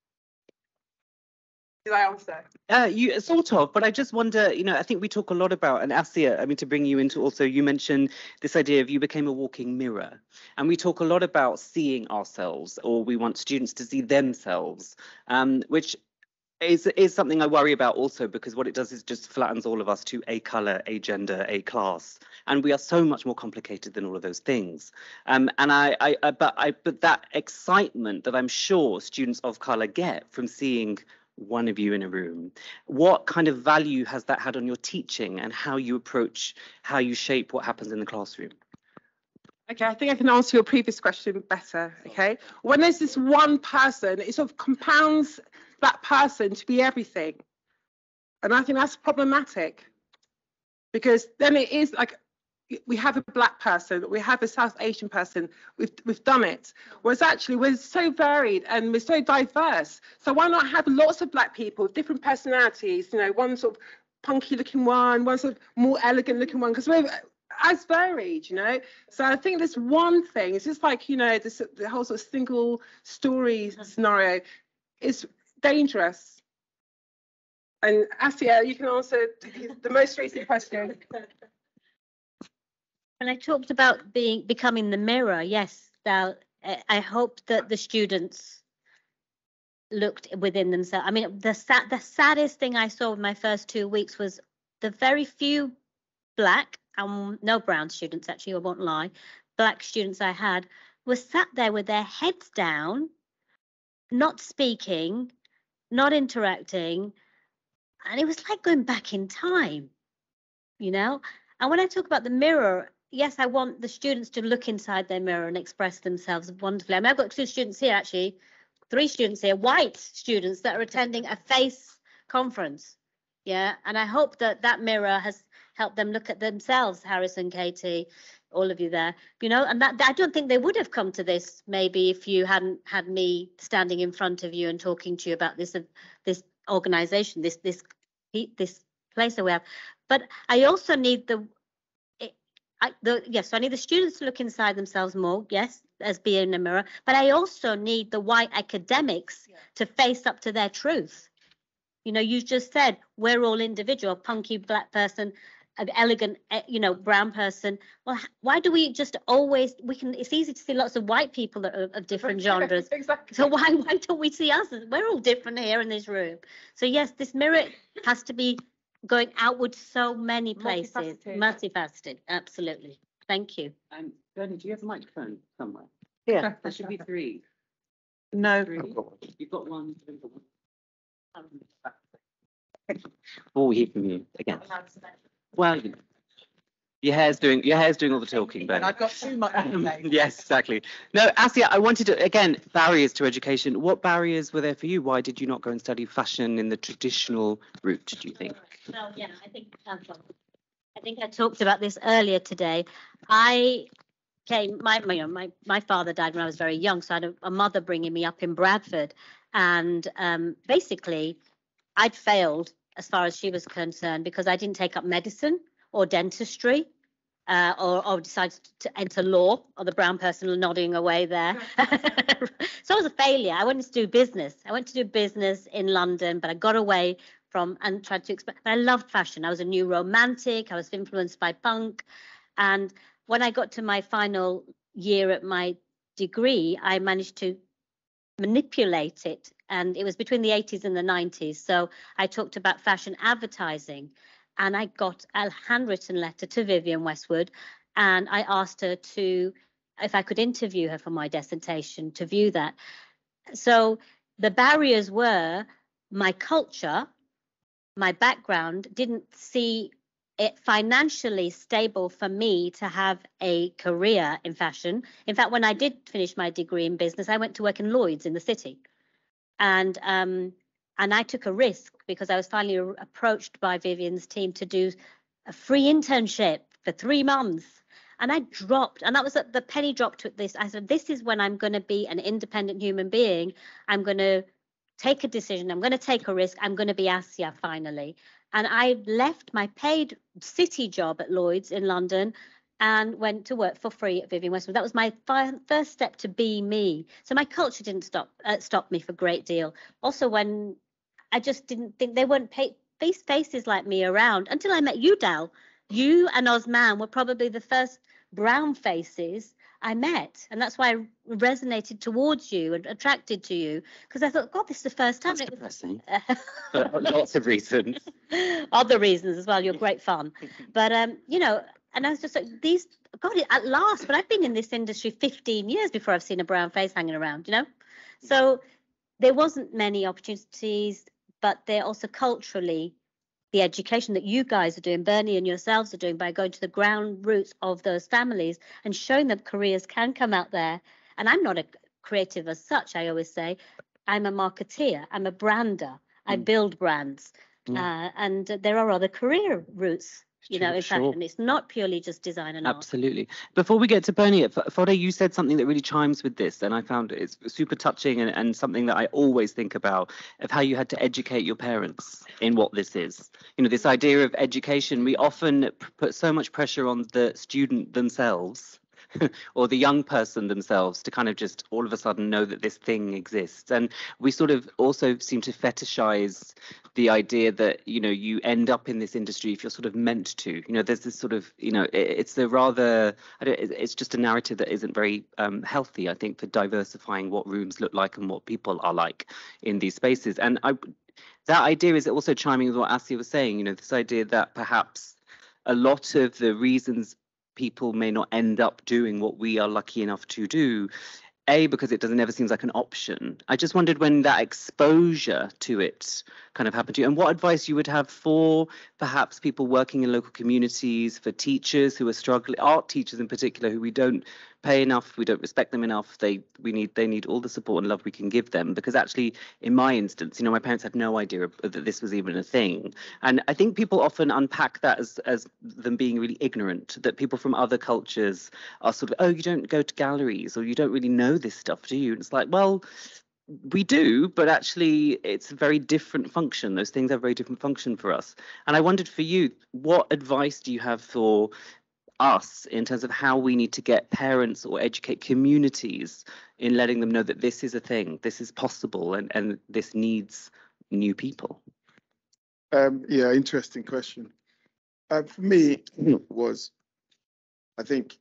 Did I answer? Uh, you sort of, but I just wonder, you know, I think we talk a lot about, and Asiya, I mean, to bring you into also, you mentioned this idea of you became a walking mirror, and we talk a lot about seeing ourselves, or we want students to see themselves, um, which is is something I worry about also, because what it does is just flattens all of us to a colour, a gender, a class, and we are so much more complicated than all of those things. Um, and I, I, I, but I, but that excitement that I'm sure students of colour get from seeing one of you in a room, what kind of value has that had on your teaching and how you approach, how you shape what happens in the classroom? Okay, I think I can answer your previous question better, okay? When there's this one person, it sort of compounds that person to be everything. And I think that's problematic, because then it is like, we have a Black person, we have a South Asian person, we've, we've done it. Whereas actually we're so varied and we're so diverse. So why not have lots of Black people with different personalities, you know, one sort of punky looking one, one sort of more elegant looking one, because we're as varied, you know. So I think this one thing, it's just like, you know, this the whole sort of single story scenario is dangerous. And Asiya, you can answer the most recent question. When I talked about being becoming the mirror, yes, Dal, I hope that the students looked within themselves. I mean, the sad, the saddest thing I saw in my first two weeks was the very few Black and um, no brown students, actually, I won't lie, Black students I had were sat there with their heads down, not speaking, not interacting, and it was like going back in time, you know. And when I talk about the mirror, yes, I want the students to look inside their mirror and express themselves wonderfully. I mean, I've got two students here, actually, three students here, white students that are attending a FACE conference. Yeah, and I hope that that mirror has helped them look at themselves, Harrison, Katie, all of you there, you know, and that, that I don't think they would have come to this maybe if you hadn't had me standing in front of you and talking to you about this, uh, this organization, this, this, this place that we have. But I also need the, I, the yes, so I need the students to look inside themselves more, yes, as being a mirror, but I also need the white academics yeah. to face up to their truth. You know, you just said we're all individual, punky Black person, an elegant, eh, you know, brown person. Well, h- why do we just always, we can, it's easy to see lots of white people that are of different genres. Exactly. So why, why don't we see us? We're all different here in this room. So yes, this mirror has to be going outward so many places. Multifaceted. Multifaceted, absolutely. Thank you. Um, Berni, do you have a microphone somewhere? Yeah. There should be three. No. Three. You've got one. Before we hear from you again. Well, you know, your hair's doing your hair's doing all the talking, And Berni. I've got too much to Um, say. yes, exactly. No, Asiya, I wanted to, again, barriers to education. What barriers were there for you? Why did you not go and study fashion in the traditional route, do you think? Well, yeah, I think um, I think I talked about this earlier today. I came, my my, you know, my my father died when I was very young, so I had a, a mother bringing me up in Bradford, and um, basically, I'd failed as far as she was concerned because I didn't take up medicine or dentistry. Uh, or, or decided to enter law, or the brown person nodding away there. So I was a failure. I wanted to do business. I went to do business in London, but I got away from and tried to expect. But I loved fashion. I was a new romantic. I was influenced by punk. And when I got to my final year at my degree, I managed to manipulate it. And it was between the eighties and the nineties. So I talked about fashion advertising. And I got a handwritten letter to Vivienne Westwood, and I asked her to, if I could interview her for my dissertation, to view that. So the barriers were my culture, my background didn't see it financially stable for me to have a career in fashion. In fact, when I did finish my degree in business, I went to work in Lloyd's in the city. And um, and I took a risk because I was finally a- approached by Vivienne's team to do a free internship for three months. And I dropped, and that was at the penny dropped at this. I said, this is when I'm going to be an independent human being. I'm going to take a decision. I'm going to take a risk. I'm going to be Asiya finally. And I left my paid city job at Lloyd's in London and went to work for free at Vivienne Westwood. That was my fi- first step to be me. So my culture didn't stop uh, stop me for a great deal. Also, when I just didn't think they weren't pay- face faces like me around until I met you, Dal. You and Osman were probably the first brown faces I met, and that's why I resonated towards you and attracted to you, because I thought, God, this is the first time. That's It was- depressing. For lots of reasons. other reasons as well. You're great fun, but um, you know, and I was just like, these, God, at last. But I've been in this industry fifteen years before I've seen a brown face hanging around, you know. So there wasn't many opportunities, but they're also culturally the education that you guys are doing, Bernie and yourselves are doing by going to the ground roots of those families and showing them careers can come out there. And I'm not a creative as such, I always say. I'm a marketeer, I'm a brander, I Mm. build brands. Yeah. Uh, and there are other career routes, you know, Sure, in sure. fashion. It's not purely just design and art. Absolutely. Before we get to Bernie, F- Foday, you said something that really chimes with this, and I found it's super touching and, and something that I always think about, of how you had to educate your parents in what this is. You know, this idea of education, we often p- put so much pressure on the student themselves or the young person themselves to kind of just all of a sudden know that this thing exists. And we sort of also seem to fetishize the idea that, you know, you end up in this industry if you're sort of meant to. You know, there's this sort of, you know, it, it's a rather, I don't, it- it's just a narrative that isn't very um, healthy, I think, for diversifying what rooms look like and what people are like in these spaces. And I, that idea is also chiming with what Asiya was saying, you know, this idea that perhaps a lot of the reasons people may not end up doing what we are lucky enough to do, A, because it doesn't ever seems like an option. I just wondered when that exposure to it kind of happened to you, and what advice you would have for perhaps people working in local communities, for teachers who are struggling, art teachers in particular, who we don't pay enough, we don't respect them enough. They we need they need all the support and love we can give them, because actually in my instance, you know, my parents had no idea that this was even a thing. And I think people often unpack that as as them being really ignorant, that people from other cultures are sort of, oh, you don't go to galleries, or you don't really know this stuff, do you? And it's like, well, we do, but actually it's a very different function. Those things have a very different function for us. And I wondered for you, what advice do you have for us in terms of how we need to get parents or educate communities in letting them know that this is a thing, this is possible, and, and this needs new people? Um, yeah, interesting question. Uh, for me, was I think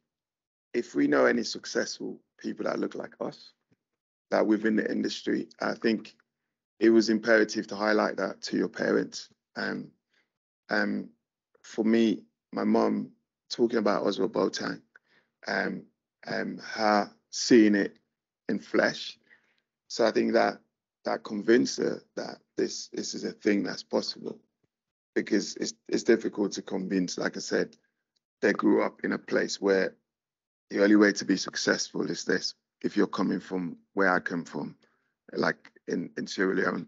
if we know any successful people that look like us, that within the industry, I think it was imperative to highlight that to your parents. Um, um, for me, my mum talking about Oswald Boateng, um, um, her seeing it in flesh. So I think that that convinced her that this this is a thing that's possible, because it's it's difficult to convince. Like I said, they grew up in a place where the only way to be successful is this. If you're coming from where I come from, like in, in Sierra Leone,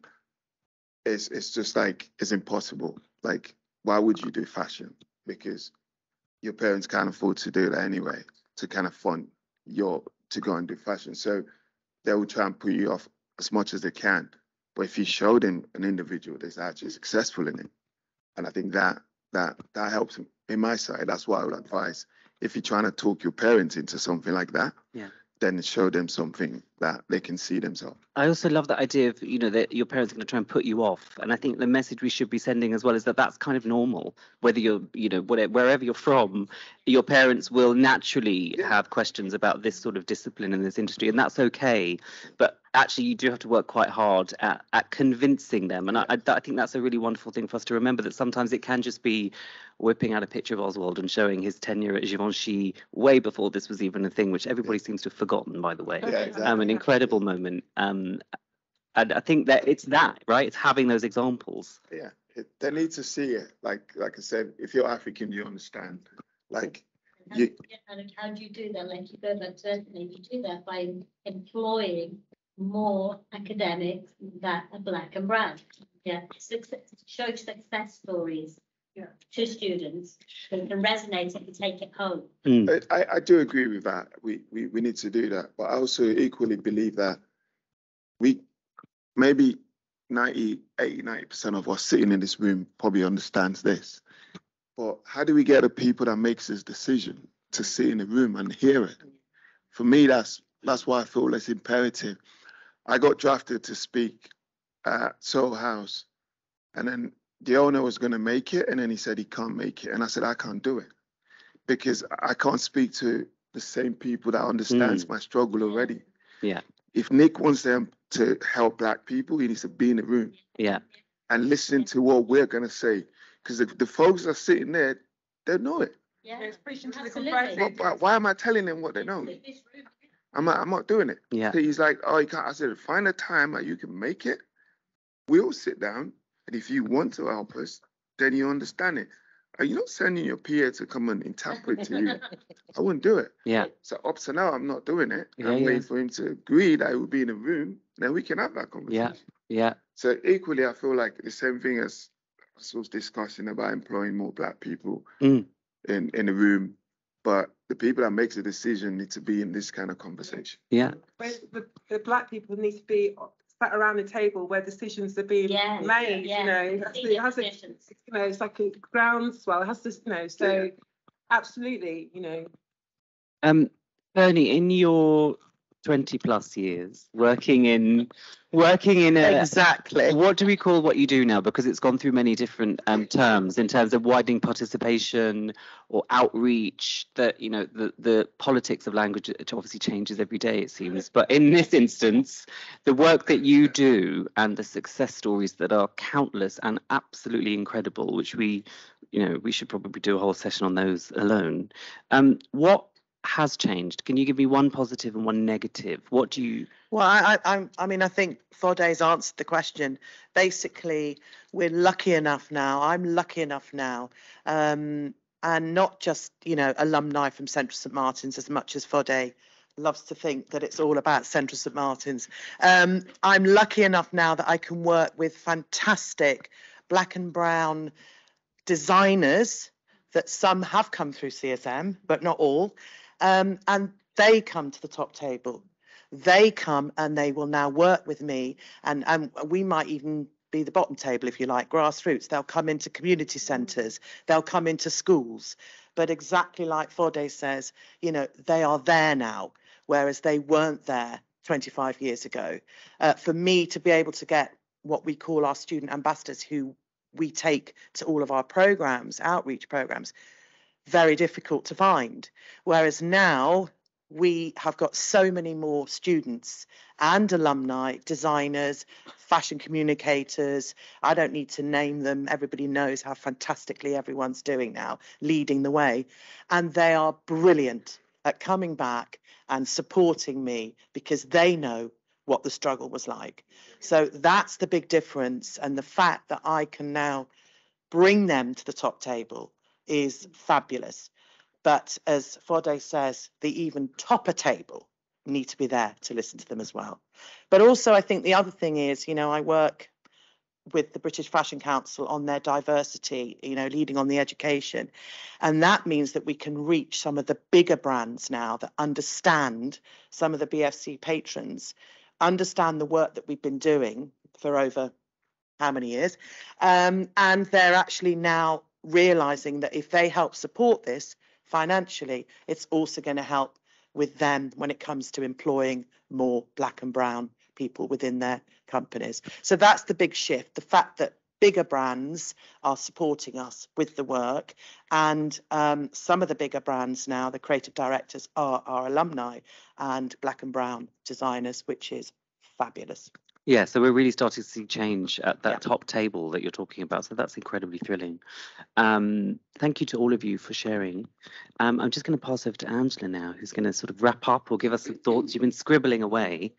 it's it's just like it's impossible. Like, why would you do fashion? Because your parents can't afford to do that anyway, to kind of fund your to go and do fashion. So they will try and put you off as much as they can. But if you show them an individual that's actually successful in it, and I think that that that helps in my side. That's what I would advise. If you're trying to talk your parents into something like that, Yeah. then show them something that they can see themselves. I also love that idea of, you know, that your parents are going to try and put you off. And I think the message we should be sending as well is that that's kind of normal. Whether you're, you know, whatever, wherever you're from, your parents will naturally have questions about this sort of discipline in this industry, and that's okay. But actually, you do have to work quite hard at, at convincing them. And I, I, I think that's a really wonderful thing for us to remember, that sometimes it can just be whipping out a picture of Oswald and showing his tenure at Givenchy way before this was even a thing, which everybody seems to have forgotten, by the way. Yeah, exactly. Um, an incredible moment. Um, and I think that it's that, right? It's having those examples. Yeah, it, they need to see it. Like like I said, if you're African, you understand. Like you. And how do you do that? Like you go back to ethnic, you do that by employing more academics that are black and brown. Yeah, success, show success stories. Yeah. To students who can resonate and take it home. Mm. I, I do agree with that. We, we we need to do that, but I also equally believe that we maybe ninety, eighty, ninety percent of us sitting in this room probably understands this. But how do we get the people that makes this decision to sit in the room and hear it? For me, that's that's why I feel it's imperative. I got drafted to speak at Soho House, and then the owner was going to make it, and then he said he can't make it. And I said, I can't do it because I can't speak to the same people that understands mm. my struggle already. Yeah. If Nick wants them to help black people, he needs to be in the room. Yeah. And listen to what we're going to say. Because the, the folks that are sitting there, they know it. Yeah, it's preaching to the absolutely. converted. Why, why am I telling them what they know? I'm not, I'm not doing it. Yeah. So he's like, oh, you can't. I said, find a time that you can make it. We'll sit down. And if you want to help us, then you understand it. Are you not sending your P A to come and interpret to you? I wouldn't do it. Yeah. So up to now, I'm not doing it. Yeah, I'm yeah. waiting for him to agree that he will be in a room. Then we can have that conversation. Yeah. Yeah. So equally, I feel like the same thing as I was discussing about employing more black people mm. in, in the room. But the people that makes the decision need to be in this kind of conversation. Yeah. Where the, the black people need to be sat around the table where decisions are being Yeah, made. yeah. You know, it has to, it has to, you know, it's like a groundswell. It has to, you know, so Yeah. absolutely, you know. Um, Bernie, in your twenty plus years working in working in a Exactly. what do we call what you do now? Because it's gone through many different um, terms in terms of widening participation or outreach. That, you know, the the politics of language, it obviously changes every day, it seems. But in this instance, the work that you do and the success stories that are countless and absolutely incredible, which we, you know, we should probably do a whole session on those alone. Um, what has changed? Can you give me one positive and one negative? What do you? Well, I, I, I'm- I mean, I think Foday's answered the question. Basically, we're lucky enough now. I'm lucky enough now, um, and not just, you know, alumni from Central St Martin's, as much as Foday loves to think that it's all about Central St Martin's. Um, I'm lucky enough now that I can work with fantastic black and brown designers, that some have come through C S M, but not all. Um, and they come to the top table. They come and they will now work with me, and, and we might even be the bottom table, if you like, grassroots. They'll come into community centres, they'll come into schools. But exactly like Foday says, you know, they are there now, whereas they weren't there twenty-five years ago. Uh, for me to be able to get what we call our student ambassadors, who we take to all of our programs, outreach programs, very difficult to find. Whereas now we have got so many more students and alumni, designers, fashion communicators. I don't need to name them. Everybody knows how fantastically everyone's doing now, leading the way. And they are brilliant at coming back and supporting me because they know what the struggle was like. So that's the big difference. And the fact that I can now bring them to the top table is fabulous. But as Foday says, the even topper table need to be there to listen to them as well. But also, I think the other thing is, you know, I work with the British Fashion Council on their diversity, you know, leading on the education. And that means that we can reach some of the bigger brands now that understand, some of the B F C patrons, understand the work that we've been doing for over how many years. Um, and they're actually now realizing that if they help support this financially, it's also going to help with them when it comes to employing more black and brown people within their companies. So that's the big shift, the fact that bigger brands are supporting us with the work, and um, some of the bigger brands now, the creative directors, are our alumni and black and brown designers, which is fabulous. Yeah, so we're really starting to see change at that Yeah. top table that you're talking about. So that's incredibly thrilling. Um, thank you to all of you for sharing. Um, I'm just going to pass over to Angela now, who's going to sort of wrap up or give us some thoughts. You've been scribbling away.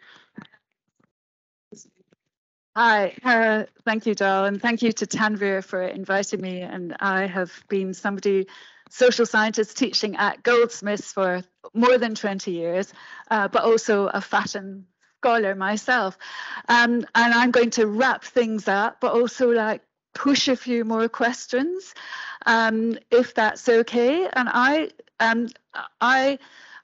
Hi, uh, thank you, Dal, and thank you to Tanvir for inviting me. And I have been somebody, social scientist, teaching at Goldsmiths for more than twenty years, uh, but also a fashion scholar myself. Um, and I'm going to wrap things up, but also like push a few more questions, um, if that's okay. And I, um, I,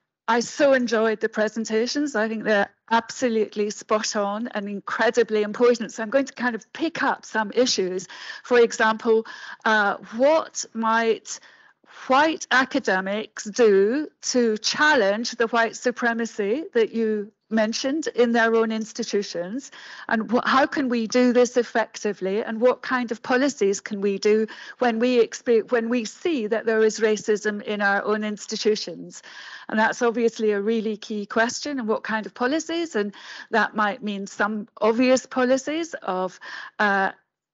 I so enjoyed the presentations. I think they're absolutely spot on and incredibly important. So I'm going to kind of pick up some issues. For example, uh, what might white academics do to challenge the white supremacy that you mentioned in their own institutions, and wh- how can we do this effectively, and what kind of policies can we do when we expe- when we see that there is racism in our own institutions? And that's obviously a really key question, and what kind of policies, and that might mean some obvious policies of uh,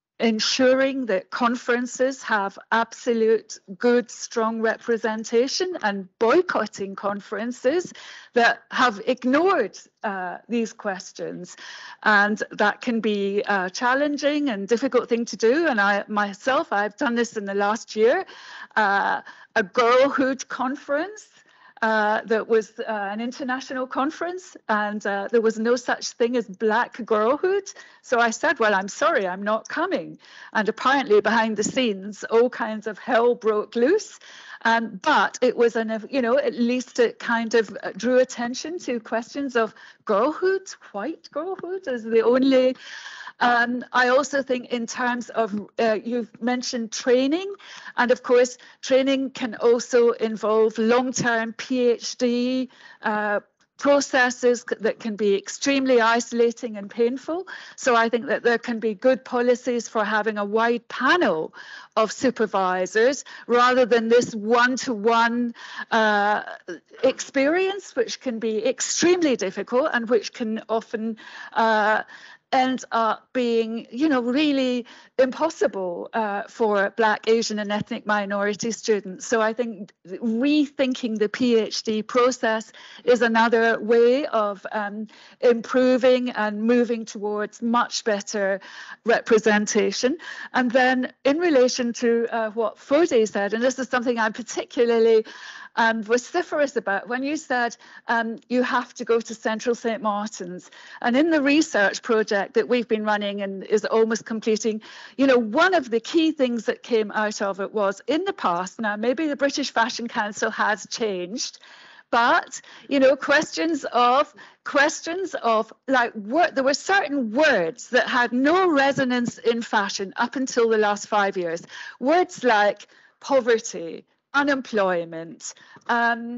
ensuring that conferences have absolute good, strong representation, and boycotting conferences that have ignored uh, these questions. And that can be a challenging and difficult thing to do. And I myself, I've done this in the last year, uh, a girlhood conference. Uh, that was uh, an international conference, and uh, there was no such thing as black girlhood. So I said, well, I'm sorry, I'm not coming. And apparently behind the scenes, all kinds of hell broke loose. Um, but it was, an, you know, at least it kind of drew attention to questions of girlhood, white girlhood as the only. Um, I also think in terms of, uh, you've mentioned training, and of course, training can also involve long-term PhD uh, processes that can be extremely isolating and painful. So I think that there can be good policies for having a wide panel of supervisors rather than this one-to-one uh, experience, which can be extremely difficult and which can often uh, end up being, you know, really impossible uh, for Black, Asian and ethnic minority students. So I think rethinking the PhD process is another way of um, improving and moving towards much better representation. And then in relation to uh, what Foday said, and this is something I'm particularly Um, vociferous about, when you said um, you have to go to Central Saint Martin's, and in the research project that we've been running and is almost completing, you know, one of the key things that came out of it was, in the past, now maybe the British Fashion Council has changed, but, you know, questions of, questions of like, word, there were certain words that had no resonance in fashion up until the last five years. Words like poverty, unemployment, um,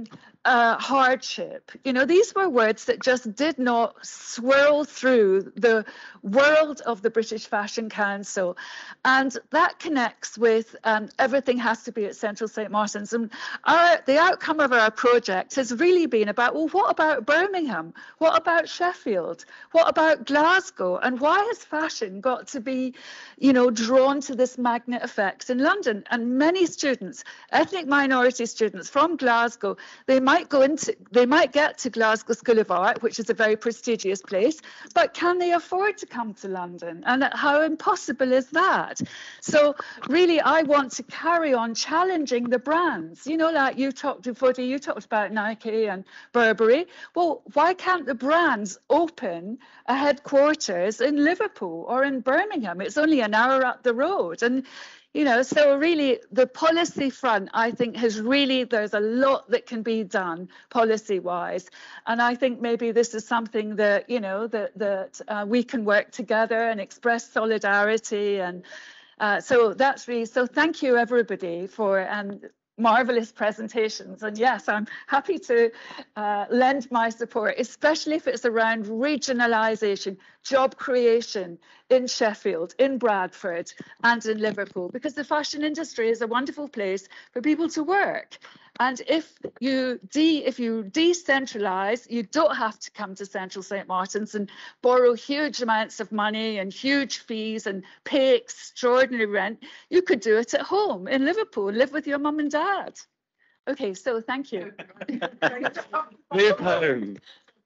uh, hardship. You know, these were words that just did not swirl through the world of the British Fashion Council. And that connects with um, everything has to be at Central Saint Martin's. And our, the outcome of our project has really been about, well, what about Birmingham? What about Sheffield? What about Glasgow? And why has fashion got to be, you know, drawn to this magnet effect in London? And many students, ethnic minority students from Glasgow, they might go into, they might get to Glasgow School of Art, which is a very prestigious place, but can they afford to come to London? And how impossible is that? So really, I want to carry on challenging the brands. You know, like you talked to Foday, you talked about Nike and Burberry. Well, why can't the brands open a headquarters in Liverpool or in Birmingham? It's only an hour up the road. And you know, so really the policy front, I think, has really, there's a lot that can be done policy wise. And I think maybe this is something that, you know, that, that uh, we can work together and express solidarity. And uh, so that's really, so thank you everybody for um, marvelous presentations. And yes, I'm happy to uh, lend my support, especially if it's around regionalisation, job creation in Sheffield, in Bradford and in Liverpool, because the fashion industry is a wonderful place for people to work. And if you de if you decentralise, you don't have to come to Central Saint Martin's and borrow huge amounts of money and huge fees and pay extraordinary rent. You could do it at home in Liverpool, live with your mum and dad. Okay, so thank you. Live home.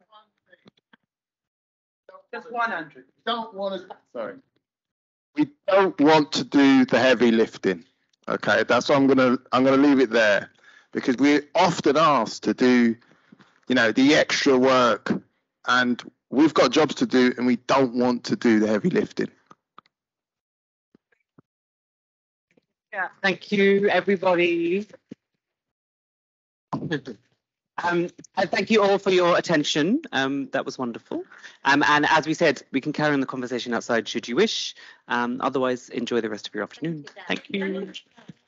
Just one hundred. Don't want to. Sorry. We don't want to do the heavy lifting. Okay, that's what I'm gonna. I'm gonna leave it there, because we're often asked to do, you know, the extra work, and we've got jobs to do, and we don't want to do the heavy lifting. Yeah, thank you, everybody. Um, and thank you all for your attention. Um, that was wonderful. Um, and as we said, we can carry on the conversation outside should you wish. Um, otherwise, enjoy the rest of your afternoon. Thank you.